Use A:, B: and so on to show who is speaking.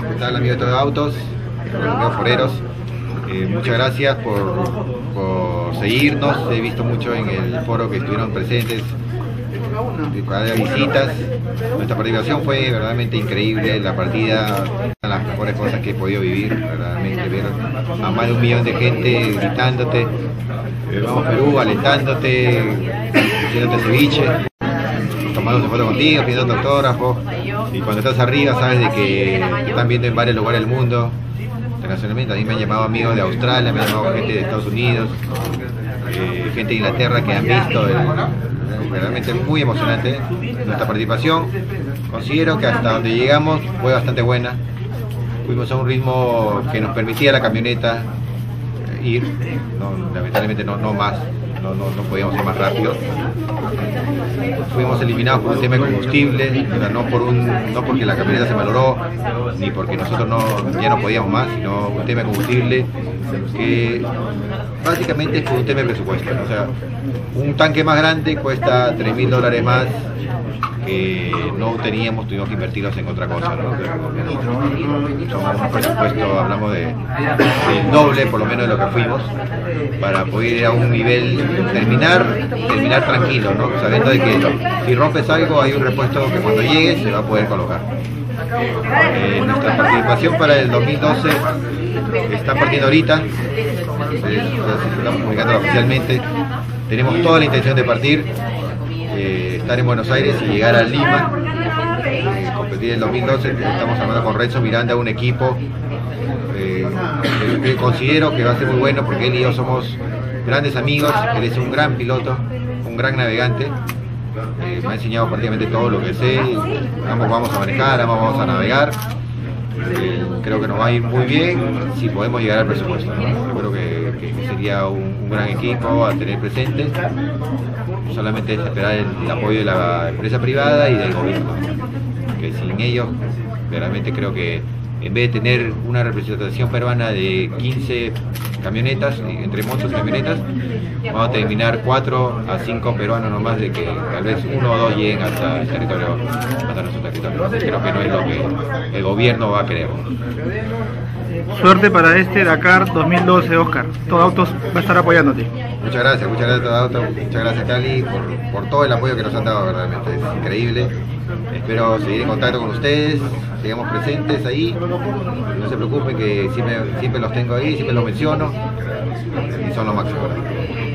A: ¿Qué tal, amigos de Todo Autos, amigos foreros? Muchas gracias por seguirnos. He visto mucho en el foro que estuvieron presentes, de visitas. Nuestra participación fue verdaderamente increíble. La partida, una de las mejores cosas que he podido vivir, verdaderamente ver a más de 1 millón de gente gritándote, vamos Perú, alentándote, haciéndote ceviche, tomándose fotos contigo, pidiendo autógrafos. Y cuando estás arriba sabes de que te están viendo en varios lugares del mundo, internacionalmente. A mí me han llamado amigos de Australia, me han llamado gente de Estados Unidos, gente de Inglaterra que han visto. Realmente muy emocionante nuestra participación. Considero que hasta donde llegamos fue bastante buena. Fuimos a un ritmo que nos permitía la camioneta ir, lamentablemente no más. No podíamos ir más rápido. Fuimos eliminados por un tema de combustible, no porque la camioneta se malogró, ni porque nosotros ya no podíamos más, sino un tema de combustible que básicamente es por un tema de presupuesto. O sea, un tanque más grande cuesta $3.000 más que no teníamos, tuvimos que invertirlos en otra cosa, ¿no? Un presupuesto, hablamos del doble por lo menos de lo que fuimos, para poder ir a un nivel, terminar tranquilo, ¿no? Sabiendo de que si rompes algo hay un repuesto que cuando llegue se va a poder colocar. Nuestra participación para el 2012 está partiendo ahorita, estamos comunicándola oficialmente. Tenemos toda la intención de partir, estar en Buenos Aires y llegar a Lima, competir en el 2012. Estamos hablando con Renzo Miranda, un equipo que considero que va a ser muy bueno, porque él y yo somos grandes amigos. Él es un gran piloto, un gran navegante, me ha enseñado prácticamente todo lo que sé. Ambos vamos a manejar, ambos vamos a navegar. Creo que nos va a ir muy bien si podemos llegar al presupuesto, ¿no? Yo creo que sería un gran equipo a tener presente. Solamente es esperar el apoyo de la empresa privada y del gobierno, que sin ellos realmente creo que en vez de tener una representación peruana de 15 camionetas, entre motos y camionetas, vamos a terminar 4 a 5 peruanos nomás, de que tal vez 1 o 2 lleguen hasta el territorio, hasta nuestro territorio. Creo que no es lo que el gobierno va a querer.
B: Suerte para este Dakar 2012, Oscar. Todo Autos va a estar apoyándote.
A: Muchas gracias Todo Autos, muchas gracias Cali por todo el apoyo que nos han dado, verdaderamente es increíble. Espero seguir en contacto con ustedes, sigamos presentes ahí, no se preocupen que siempre los tengo ahí, siempre los menciono y son lo máximo.